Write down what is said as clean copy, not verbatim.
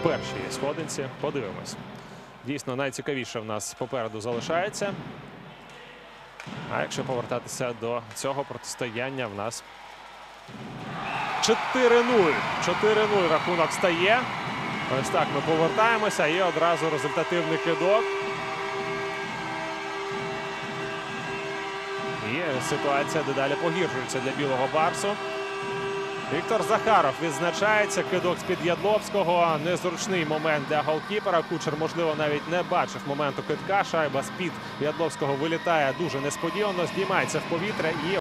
першій сходинці. Подивимось. Дійсно, найцікавіше в нас попереду залишається. А якщо повертатися до цього протистояння, в нас 4-0. 4-0 рахунок стає. Ось так ми повертаємося і одразу результативний кидок. І ситуація дедалі погіршується для білого барсу. Віктор Захаров відзначається. Кидок з-під Ядловського. Незручний момент для голкіпера. Кучер, можливо, навіть не бачив моменту кидка. Шайба з-під Ядловського вилітає дуже несподівано, здіймається в повітря і